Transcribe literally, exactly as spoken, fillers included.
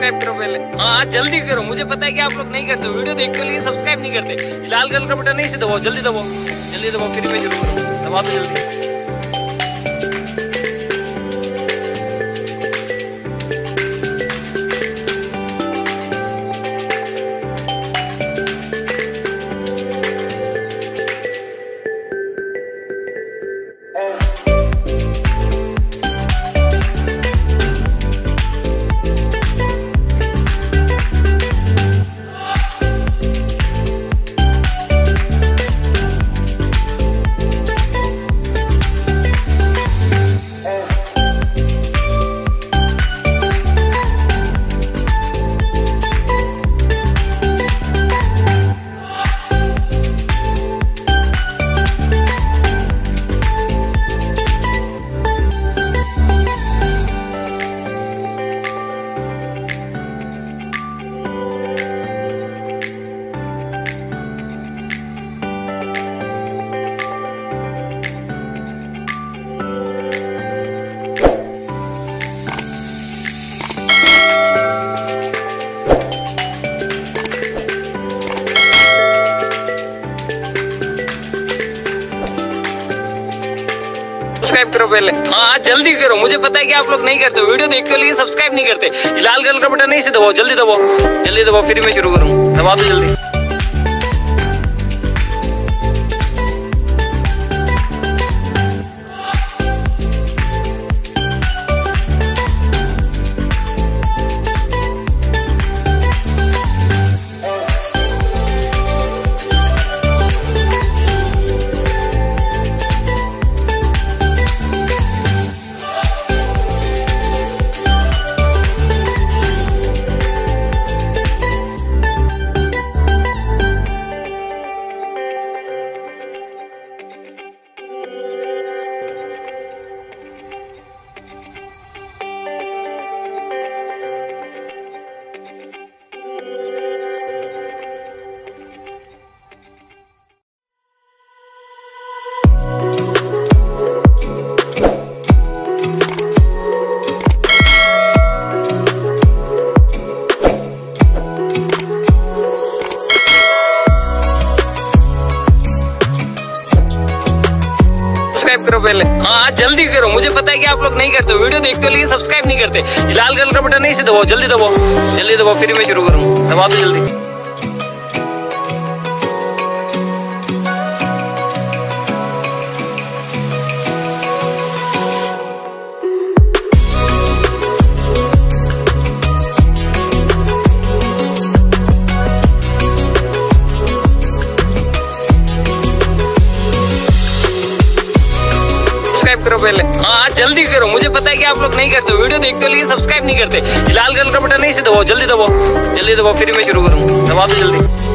Subscribe करो पहले। हाँ जल्दी करो, मुझे पता है कि आप लोग नहीं करते, वीडियो देखने के लिए सब्सक्राइब नहीं करते। लाल कलर का बटन नहीं से दबाओ, जल्दी दबाओ, जल्दी दबाओ, फिर मैं शुरू करूँ, दबा दो जल्दी। सब्सक्राइब करो पहले। हाँ जल्दी करो, मुझे पता है कि आप लोग नहीं करते, वीडियो देखने के लिए सब्सक्राइब नहीं करते। लाल कलर का बटन नहीं से दबाओ, जल्दी दबाओ, जल्दी दबाओ, फिर मैं शुरू करूँ, दबा दो जल्दी। सब्सक्राइब करो पहले। हाँ जल्दी करो, मुझे पता है कि आप लोग नहीं करते, वीडियो देखने के लिए सब्सक्राइब नहीं करते। लाल कलर का बटन नहीं से दबाओ, जल्दी दबाओ, जल्दी दबाओ, फिर मैं शुरू करूँ, दबा दो जल्दी। सब्सक्राइब करो पहले। हाँ जल्दी करो, मुझे पता है कि आप लोग नहीं करते, वीडियो देखने के लिए सब्सक्राइब नहीं करते। लाल कलर का बटन नहीं से दबाओ, जल्दी दबाओ, जल्दी दबाओ, फिर मैं शुरू करूँ, दबा दो जल्दी।